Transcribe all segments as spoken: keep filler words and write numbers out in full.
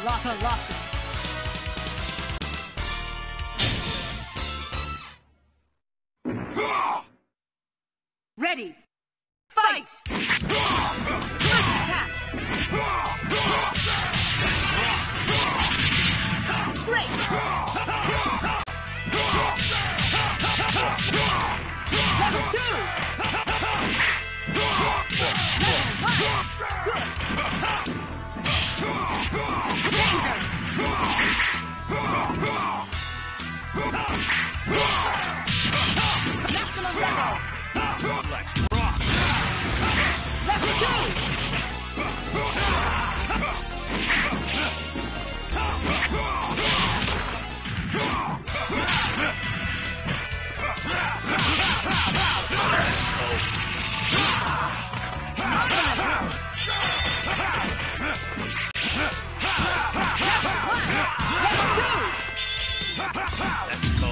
Laka Laka. Ready. Fight! First attack! Break! Level two! Level one! Good! Danger! Maximum level! Let's rock! Level two! Let's go!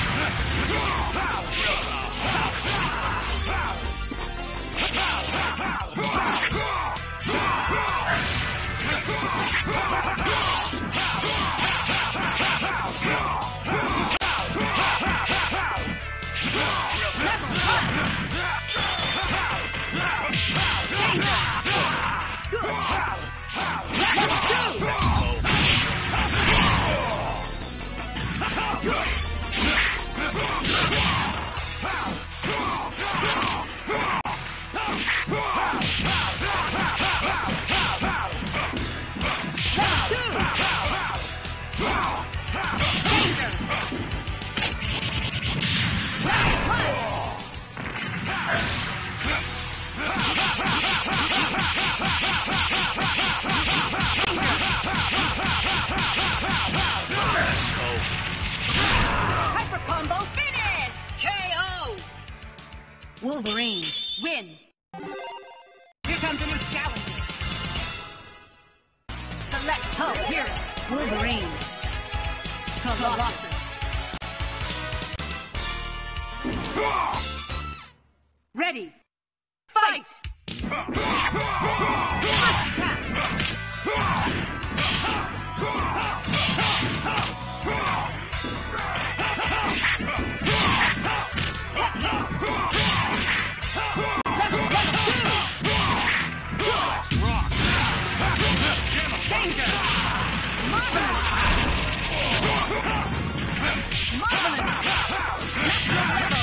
Hyper combo finish! K O! Wolverine, win! Here comes a new challenger. Select Ho Hero, Wolverine. Colossus. Ready. Fight! Let's rock! Danger! Marvelous! Marvelous! Maximum level!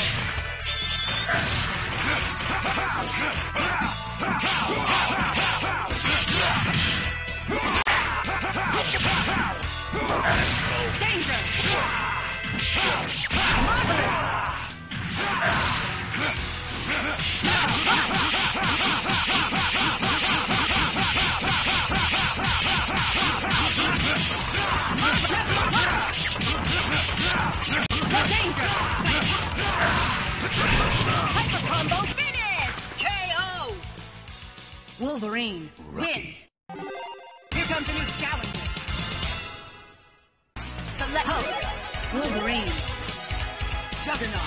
Danger! Marvelous! Danger! Hyper combo finish! K O! Wolverine, win! Here comes a new challenger. Select Ho! Wolverine. Juggernaut.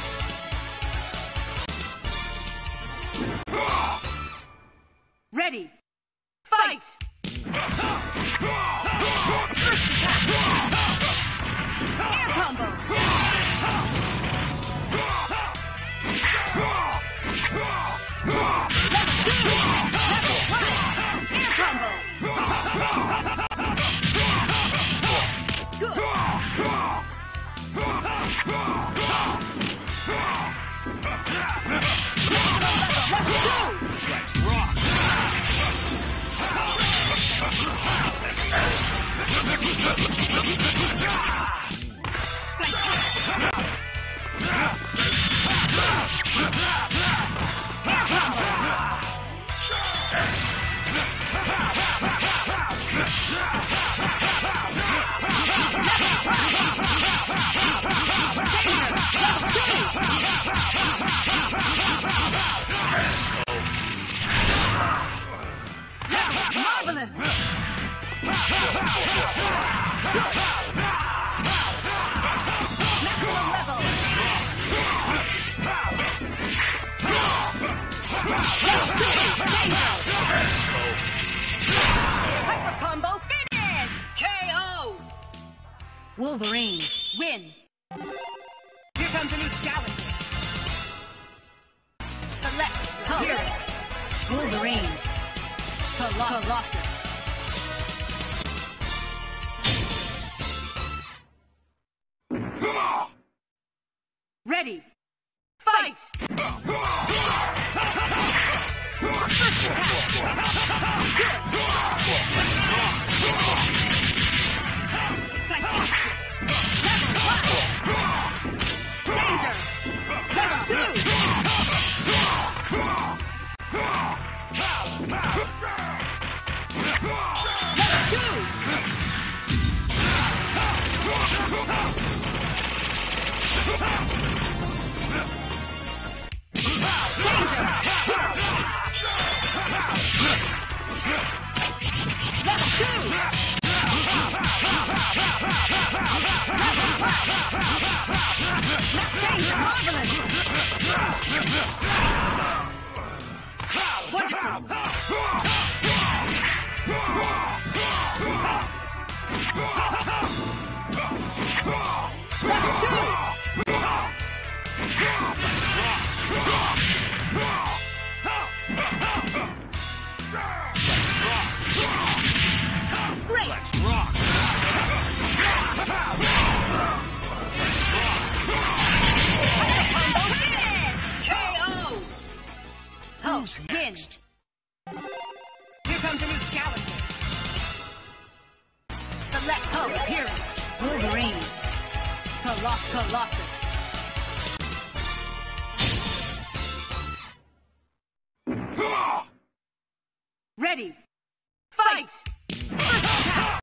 Ready. Fight! Air combo! Level two! Level one! Air combo! Good! Level two! Let's rock! Marvelous! Maximum level! Hyper combo finish! K O! Wolverine, win! Here comes a new challenger! Select Hero! Wolverine, Colossus! Ready! Fight! Danger! Level two! Level two! Who's next? Here comes a new challenger. Select Hulk appearance. Wolverine. Colossus. Colossus. Ready. Fight! First attack!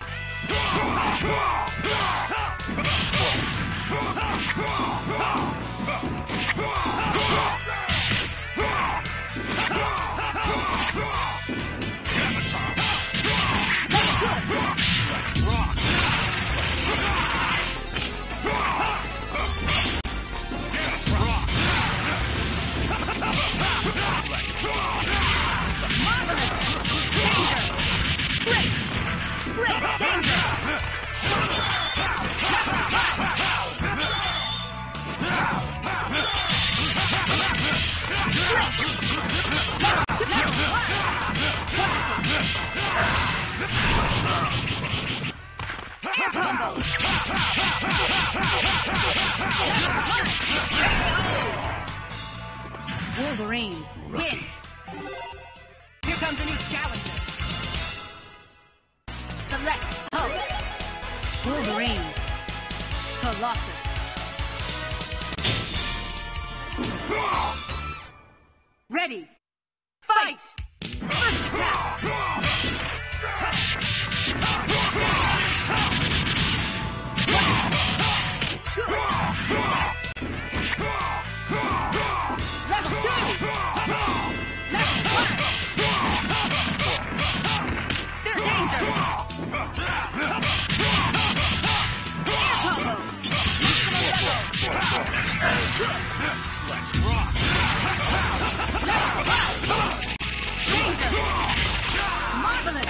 Wolverine, win! Here comes a new challenger. Select Hulk. Wolverine. Colossus. Ready. Fight! First attack! Level two! Level one! There's danger! Air combo! Let's rock! Level five! Danger! Marvelous!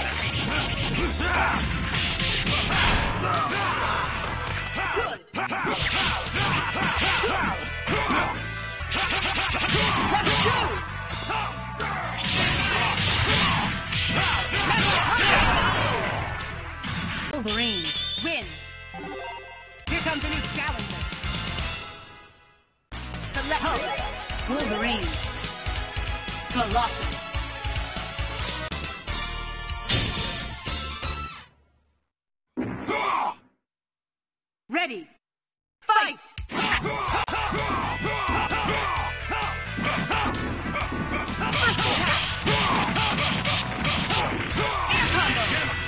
Good! Level two! Wolverine, win! Here comes a new challenger. Select Hulk. Wolverine. Colossus. Ready. Fight! First attack! Air combo!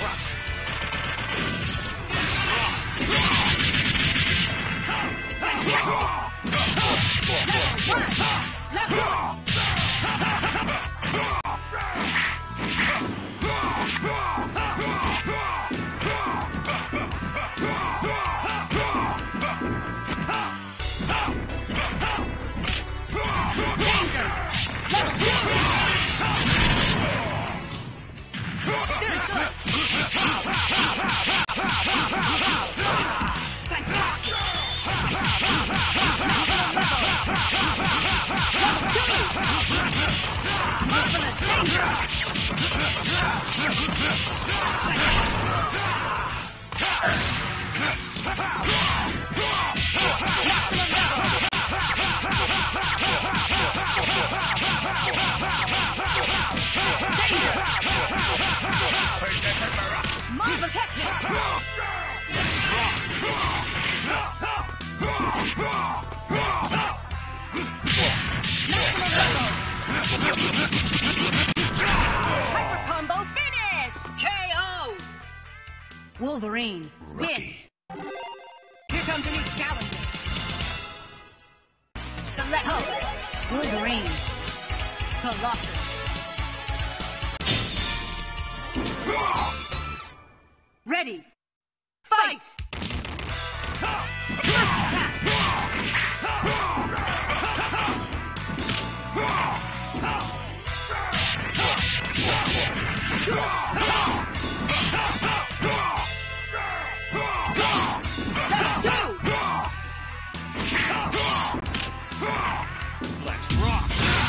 Level one! Level Marvelous danger! Mob protected! Hyper combo finish! K O! Wolverine, win! Here comes a new challenger. The Let Ho! Wolverine, Colossus. Ready! Fight! Let's rock!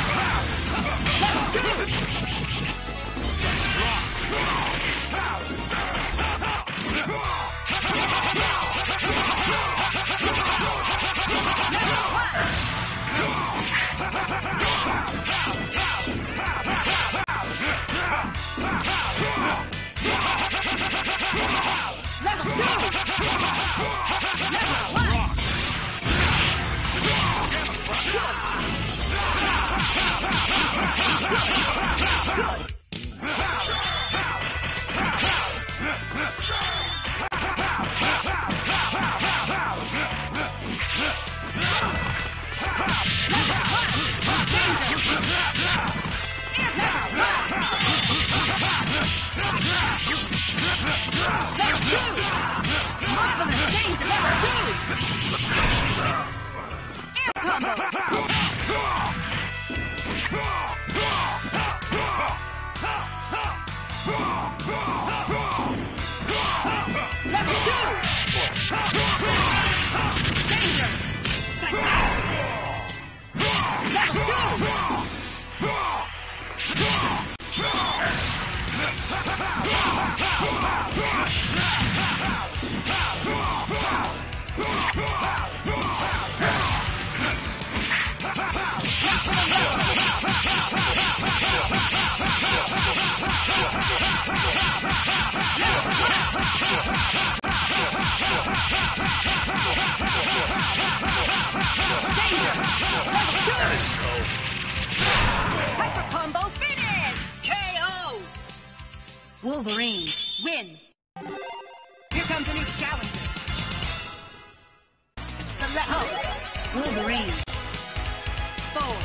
Hyper combo finish! K O! Wolverine, win! Here comes a new challenger. The Let Ho! Wolverine. Forward.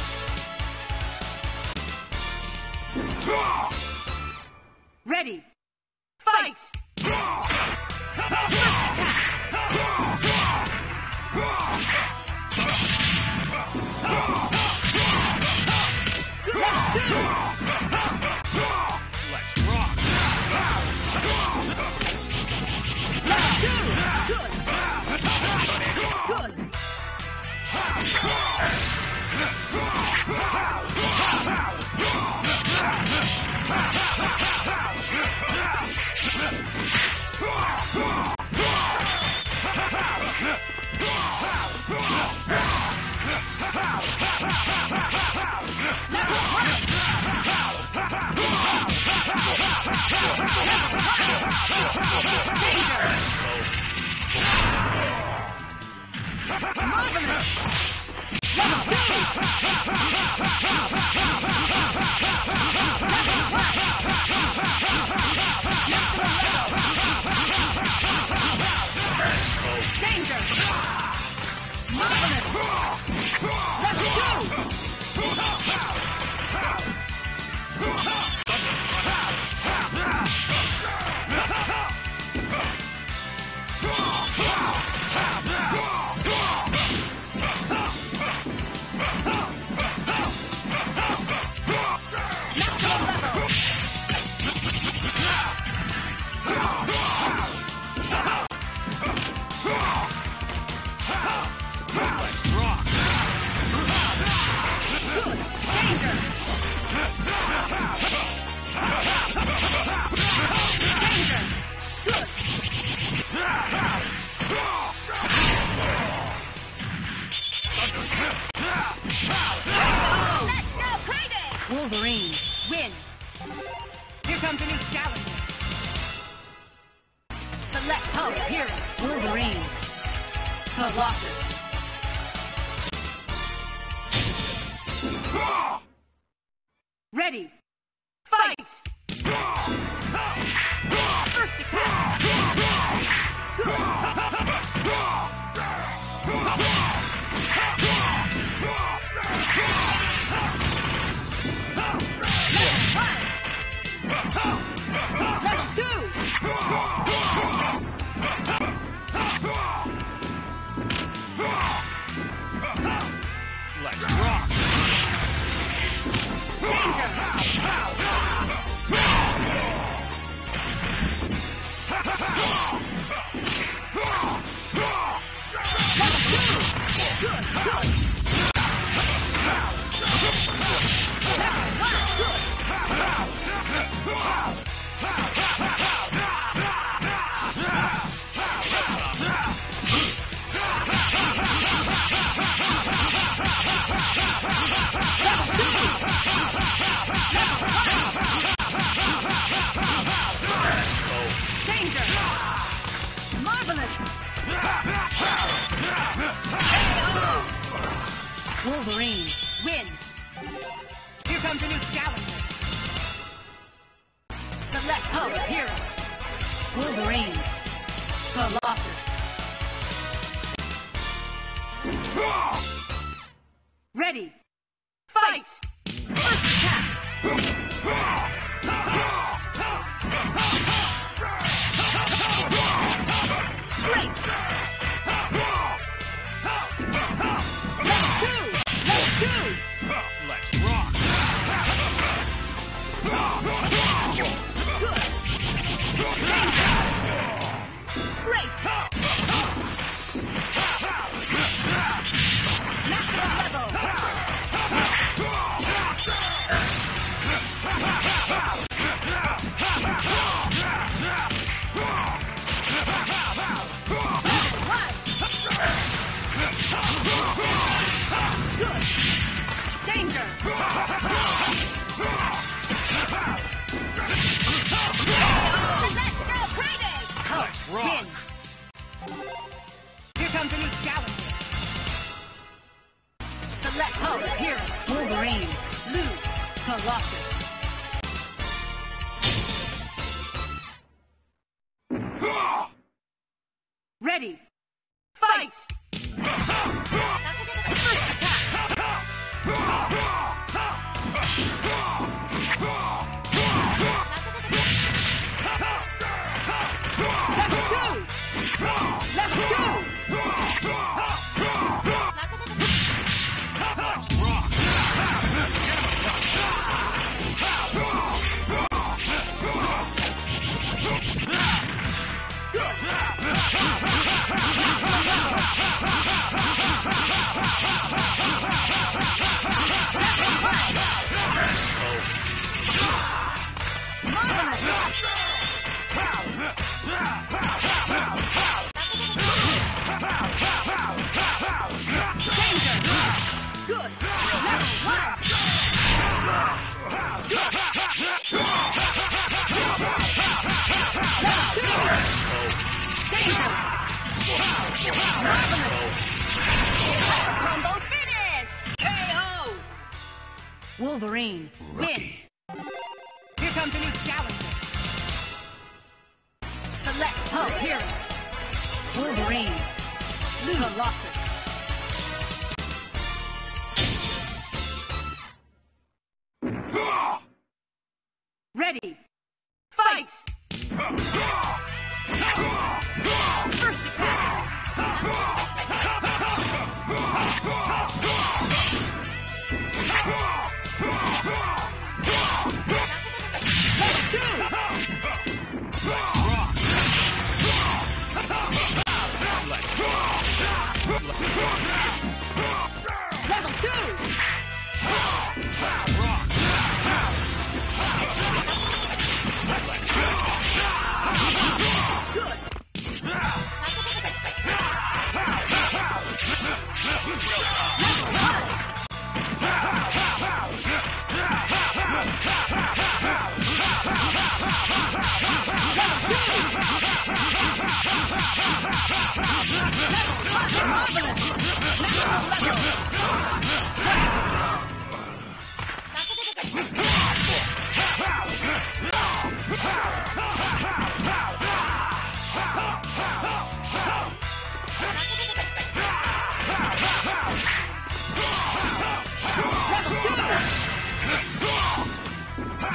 Ready. Fight! Let's rock! Good. Good. Wolverine wins. Here comes a new challenger. Select power hero. Wolverine. Colossus. Ready. Fight! First attack! Level two! Let's rock! Danger! Marvelous! Wolverine wins. Here comes a new challenger. Select power hero. Wolverine. Colossus. Ready. Fight! First attack! Great! Level two! Level two! Let's rock! Good! Great! Maximum level! Good! Danger! Let's rock! Here comes a new challenger. Select power hero. Wolverine. Lose. Colossus. Ready. Fight! First attack! Level two! Level two! Let's rock! Good! Level one! Danger! Combo finish! K O! Wolverine wins. Here comes a new challenger. Select power hero. Wolverine. Colossus. Ready. Fight! First attack! Level two! Let's rock! Level two! Let's rock! Good! Level one!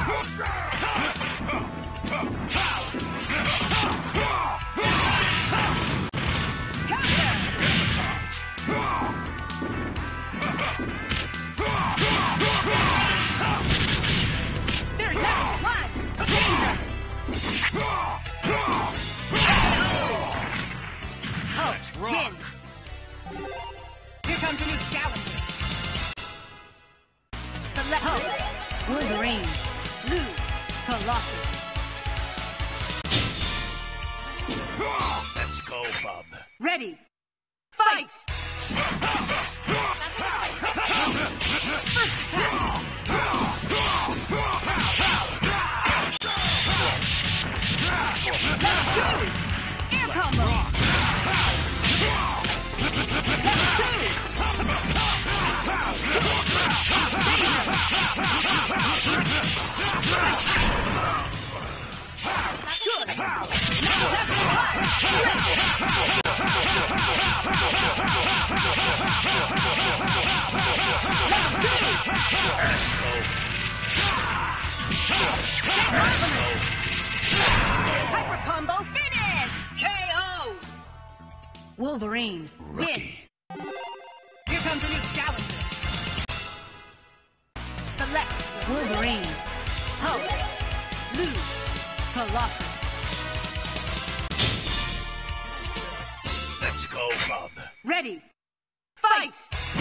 Win. Here comes a new challenger. Select Hulk, Wolverine, Blue, Colossus. Let's go, bub. Ready. Fight! Air combo! Hyper combo finish! K O! Wolverine, Rookie. win. Here comes a new challenger. Select Wolverine, Hulk, Blue, Colossus. Let's go, bub. Ready. Fight!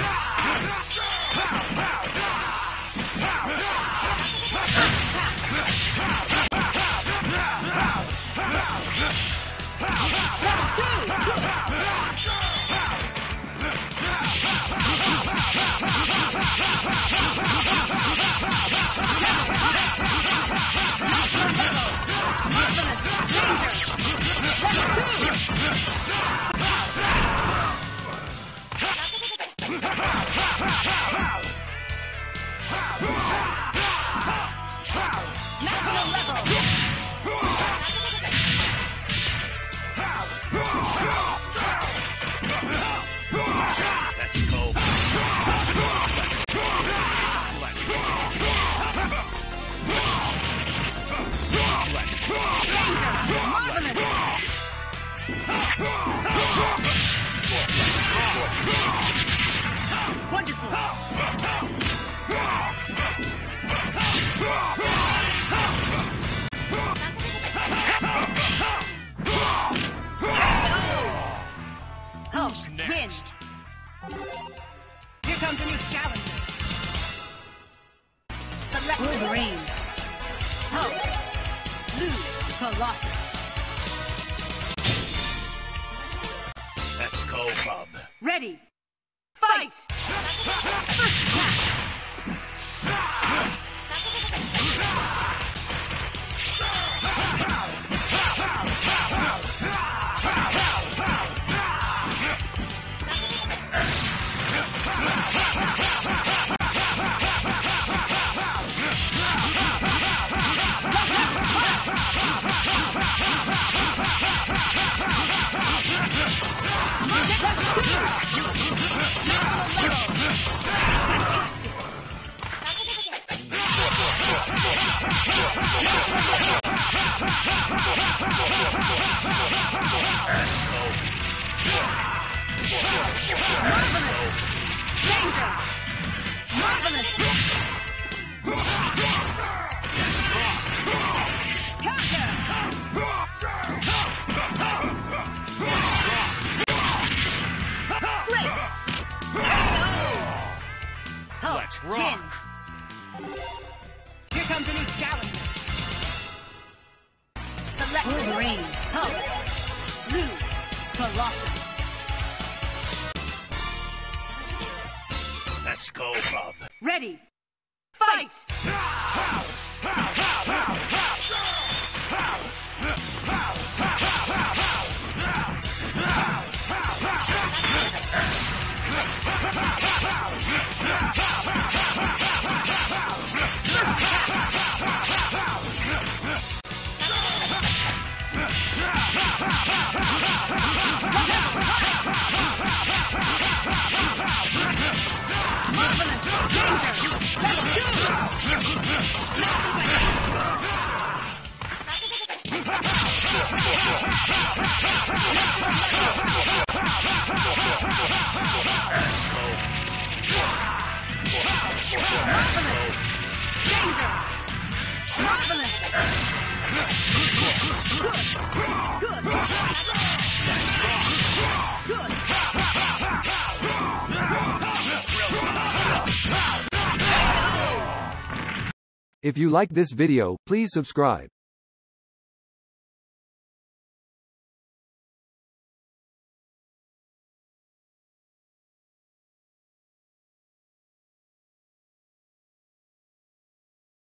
Maximum level! Let's go. Wonderful! Who's Hulk, next? win. Here comes a new challenger. Select Wolverine, Hulk, Blue, Colossus. Let's go, bub. Ready. Fight! Danger! Marvelous! Counter! Great! Hulk, Let's rock. win. Here comes a new challenger. Select Wolverine, Hulk, Blue, Colossus. Let's go, bub. Ready. Fight! Marvelous! Danger! Let's go! If you like this video, please subscribe.